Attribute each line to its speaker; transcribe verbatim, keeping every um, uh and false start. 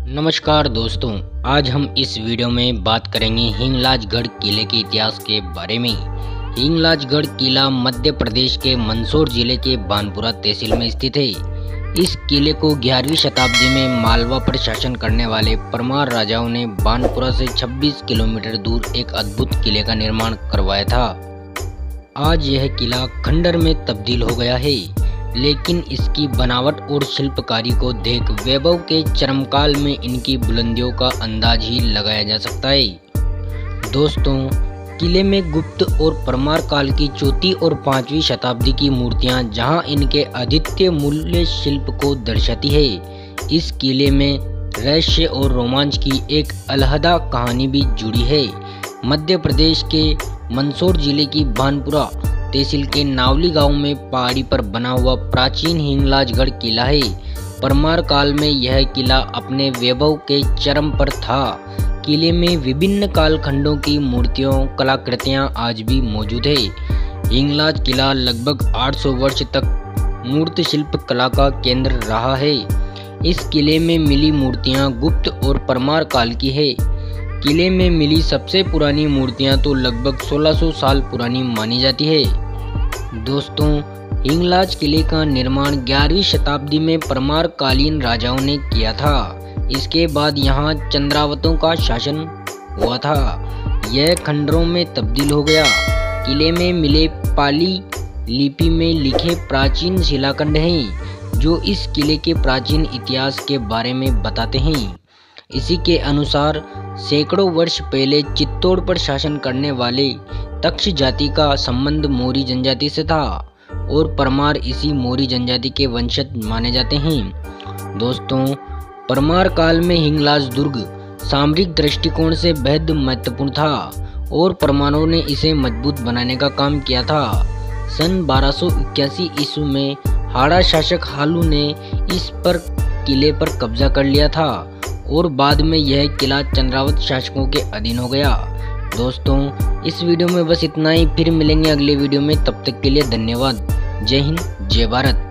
Speaker 1: नमस्कार दोस्तों, आज हम इस वीडियो में बात करेंगे हिंगलाजगढ़ किले के इतिहास के बारे में। हिंगलाजगढ़ किला मध्य प्रदेश के मंदसौर जिले के बानपुरा तहसील में स्थित है। इस किले को ग्यारहवीं शताब्दी में मालवा पर शासन करने वाले परमार राजाओं ने बानपुरा से छब्बीस किलोमीटर दूर एक अद्भुत किले का निर्माण करवाया था। आज यह किला खंडर में तब्दील हो गया है, लेकिन इसकी बनावट और शिल्पकारी को देख वैभव के चरमकाल में इनकी बुलंदियों का अंदाज ही लगाया जा सकता है। दोस्तों, किले में गुप्त और परमार काल की चौथी और पांचवी शताब्दी की मूर्तियां जहां इनके अद्वितीय मूल्य शिल्प को दर्शाती है, इस किले में रहस्य और रोमांच की एक अलहदा कहानी भी जुड़ी है। मध्य प्रदेश के मंदसौर जिले की बानपुरा तहसील के नावली गांव में पहाड़ी पर बना हुआ प्राचीन हिंगलाजगढ़ किला है। परमार काल में यह किला अपने वैभव के चरम पर था। किले में विभिन्न कालखंडों की मूर्तियों कलाकृतियां आज भी मौजूद है। हिंगलाज किला लगभग आठ सौ वर्ष तक मूर्ति शिल्प कला का केंद्र रहा है। इस किले में मिली मूर्तियां गुप्त और परमार काल की है। किले में मिली सबसे पुरानी मूर्तियां तो लगभग सोलह सौ साल पुरानी मानी जाती है। दोस्तों, हिंगलाज किले का निर्माण ग्यारहवीं शताब्दी में परमार कालीन राजाओं ने किया था। इसके बाद यहाँ चंद्रावतों का शासन हुआ था। यह खंडरों में तब्दील हो गया। किले में मिले पाली लिपि में लिखे प्राचीन शिलाखंड हैं, जो इस किले के प्राचीन इतिहास के बारे में बताते हैं। इसी के अनुसार सैकड़ों वर्ष पहले चित्तौड़ पर शासन करने वाले तक्ष जाति का संबंध मौर्य जनजाति से था और परमार इसी मौर्य जनजाति के वंशज माने जाते हैं। दोस्तों, परमार काल में हिंगलाज दुर्ग सामरिक दृष्टिकोण से बेहद महत्वपूर्ण था और परमारों ने इसे मजबूत बनाने का काम किया था। सन बारह सौ इक्यासी ईस्वी में हाड़ा शासक हालू ने इस पर किले पर कब्जा कर लिया था और बाद में यह किला चंद्रावत शासकों के अधीन हो गया। दोस्तों, इस वीडियो में बस इतना ही। फिर मिलेंगे अगले वीडियो में, तब तक के लिए धन्यवाद। जय हिंद, जय भारत।